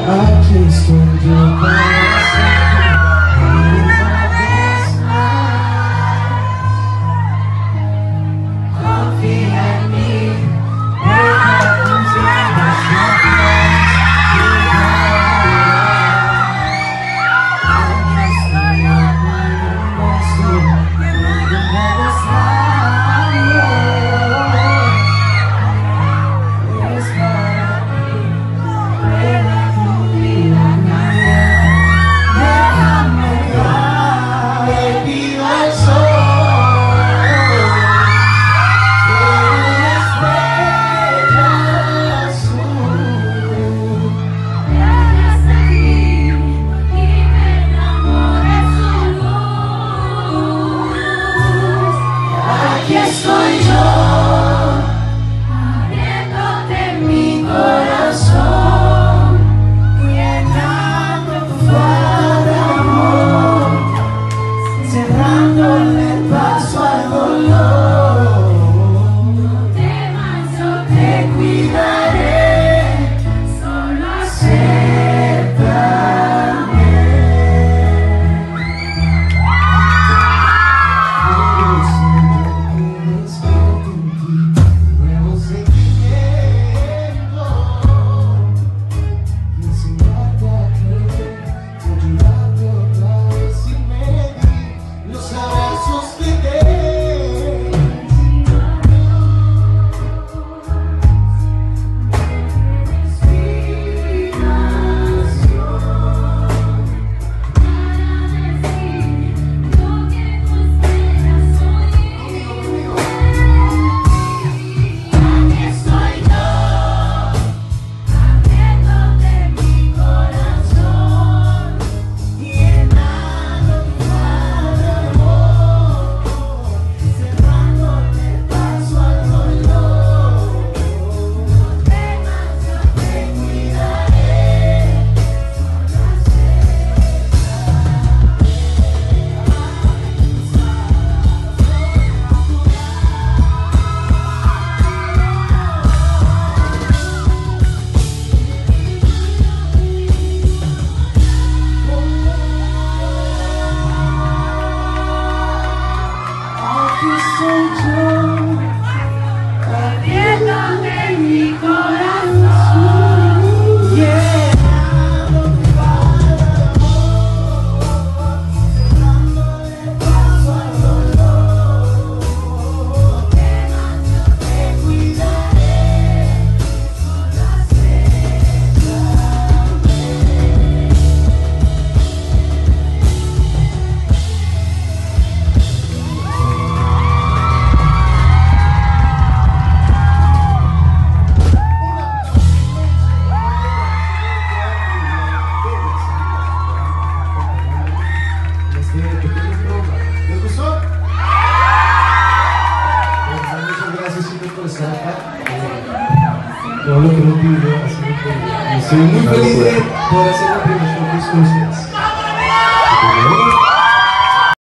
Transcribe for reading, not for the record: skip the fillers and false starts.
Aquí estoy yo para siempre, una vez más. Confía en mí, deja tus ojos atrás. Aquí estoy yo para un beso, cuando me desmayo. Es para mí, prueba tu vida cambiar. Déjame entrar, te pido el sol. Una estrella azul. Vienes aquí y me enamoré su luz. Aquí estoy yo, Abriéndote mi corazón, llenando tu faro amor, cerrándole el paso al dolor. no temas, yo Te cuidaré, solo acéptame. Yo siento que despierto en ti nuevo sentimiento y enseñarte a creer, ayudarte otra vez sin medir los abrazos que des. Aquí estoy yo, abriéndote mi corazón, Llenando tu faro amor, cerrándole el paso al dolor. no temas, yo Te cuidaré, aquí estoy yo, abriéndote mi corazón. llenando tu faro amor, cerrándole el paso al dolor. Te cuidaré, solo ¿les gustó? Muchas gracias siempre por estar acá. Todo lo que nos pidió, así que estoy muy feliz de poder hacer la primera show con ustedes.